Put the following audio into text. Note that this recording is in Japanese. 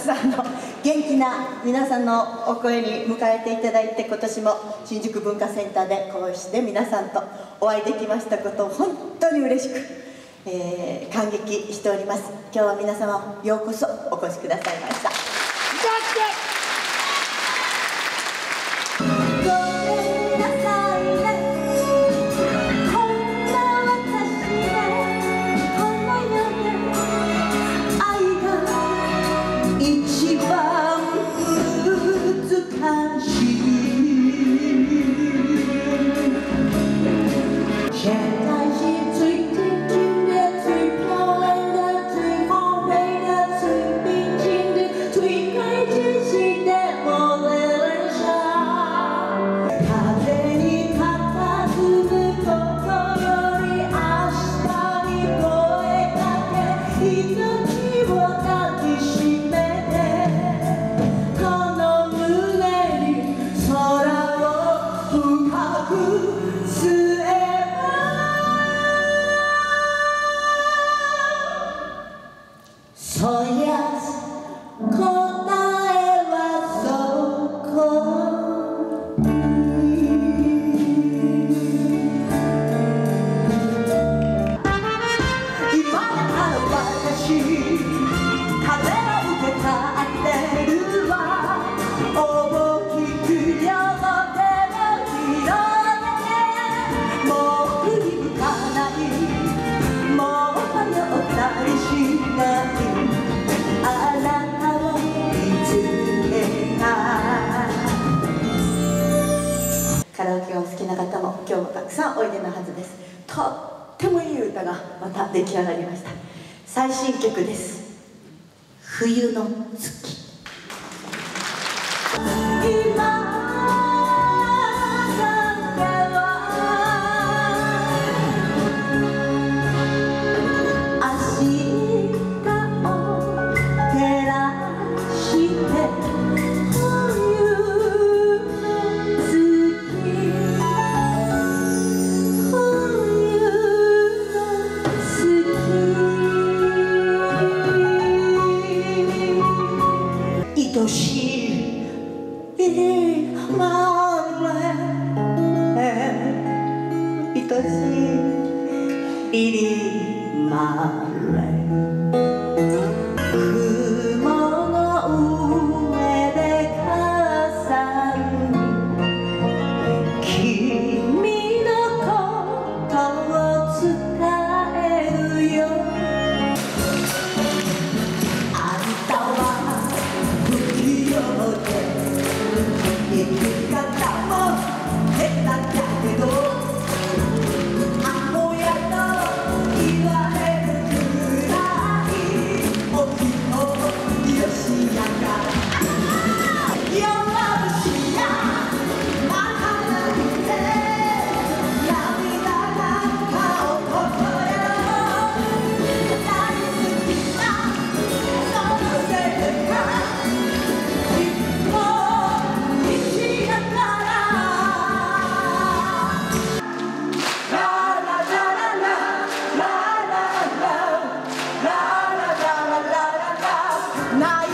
さんの元気な皆さんのお声に迎えていただいて、今年も新宿文化センターでこうして皆さんとお会いできましたことを本当に嬉しく、感激しております。今日は皆様ようこそお越しくださいました。カラオケがお好きな方も今日もたくさんおいでのはずです。とってもいい歌がまた出来上がりました。最新曲です。冬の月。愛しいまれ愛しいまれ雲の上で傘に君のことを伝えるよ。あんた生き方も下手だけどアホやと言われるくらいお人よしやから弱虫やまはなくて涙が顔こそやろ大好きなそのせいかない